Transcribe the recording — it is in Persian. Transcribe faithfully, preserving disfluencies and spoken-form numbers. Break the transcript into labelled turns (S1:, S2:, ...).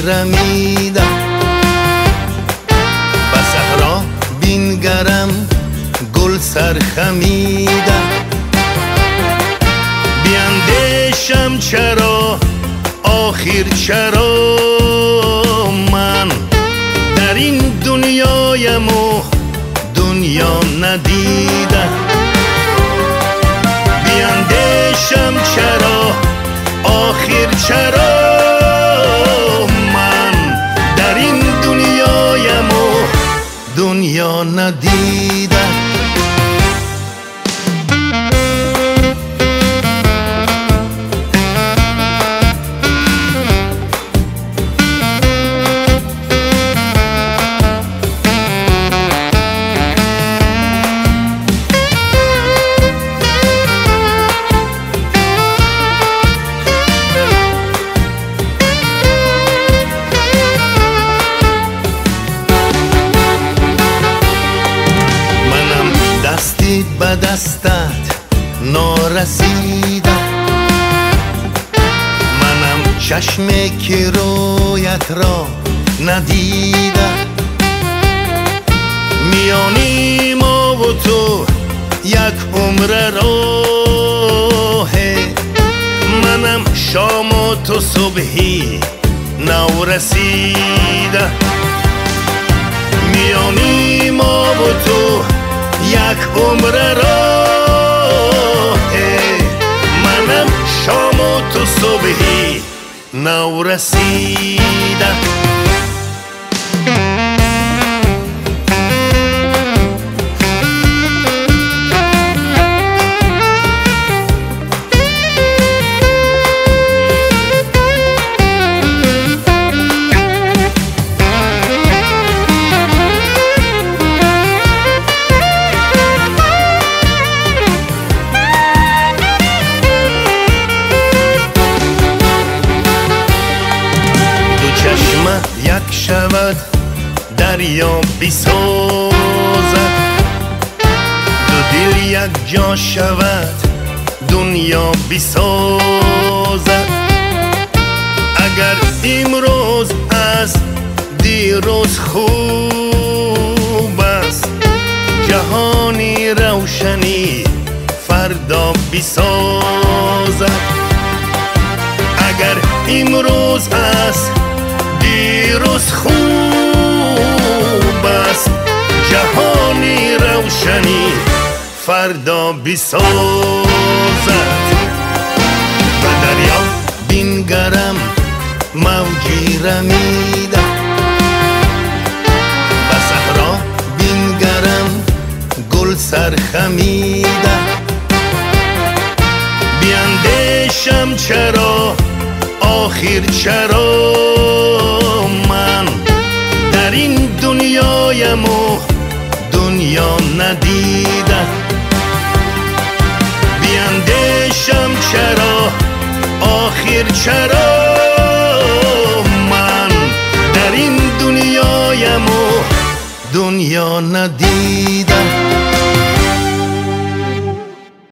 S1: رمیدم به صحرا بینگرم گل سرخمیدم بیندیشم چرا آخر چرا من در این دنیایم و دنیا ندیدم بیندیشم چرا آخر چرا من در این دنیایم و دنیا ندیدم به دستت نارسیدم منم چشمی که رویت را ندیدم میانی ما و تو یک عمر راهه منم شام و تو صبحی نو رسیده میانی ما و تو یک عمر راه منم شام و تو صبحی نو رسیده یک شود دریا بسازد دو دل یک جا شود دنیا بسازد اگر امروز از دیروز خوب است جهانی روشنی فردا بسازد اگر امروز از دیروز خوب است جهانی روشنی فردا بسازد به دریا بینگرم موجی رمیده به صحرا بینگرم گل سرخمیده بیندیشم چرا آخر چرا من در این دنیایم و دنیا ندیدم بیندیشم چرا آخر چرا من در این دنیایم و دنیا ندیدم